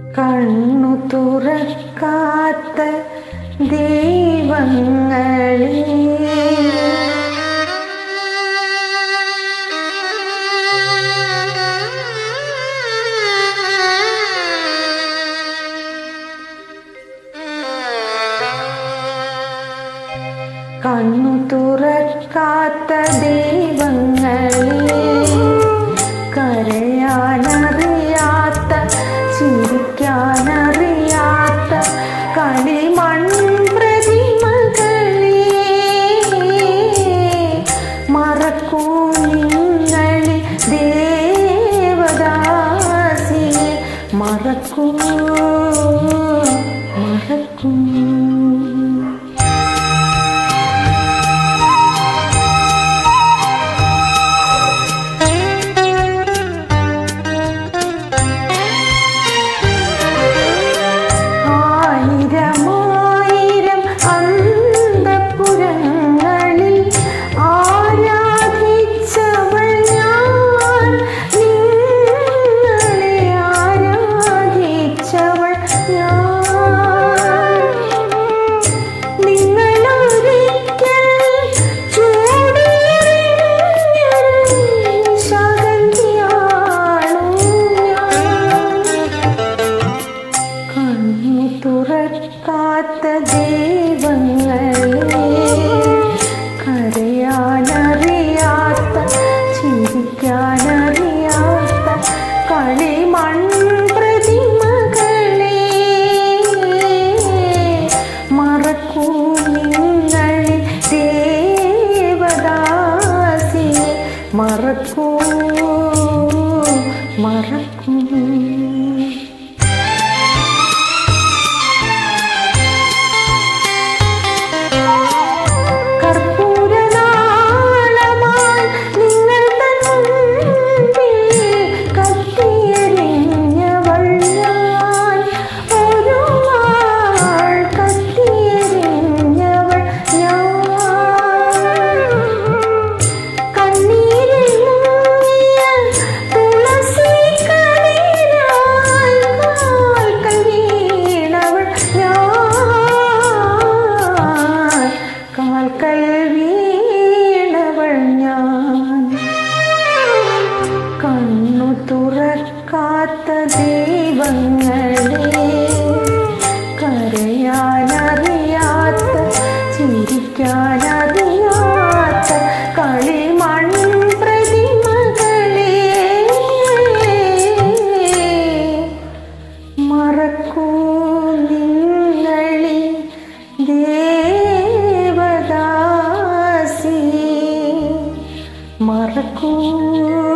കണ്ണു തുറക്കാത്ത ദൈവങ്ങളെ കണ്ണു തുറക്കാത്ത ദൈവങ്ങളെ കരയാനറിയാത്ത ചിരിക്കാനറിയാത്ത കളിമൺ പ്രതിമകളെ മറക്കൂ നിങ്ങളെ ദേവദാസിയെ മറക്കൂ മറക്കൂ. തുറക്കാത്ത ദൈവങ്ങളെ കരയാനറിയാത്ത ചിരിക്കാനറിയാത്ത കളിമൺ പ്രതിമകളെ മറക്കൂ നിങ്ങളെ ദേവദാസിയെ മറക്കൂ മറക്കൂ. കണ്ണു തുറക്കാത്ത ദൈവങ്ങളെ കരയാനറിയാത്ത ചിരിക്കാനറിയാത്ത കളിമൺ പ്രതിമകളെ മറക്കൂ നിങ്ങളെ ദേവദാസിയെ മറക്കൂ.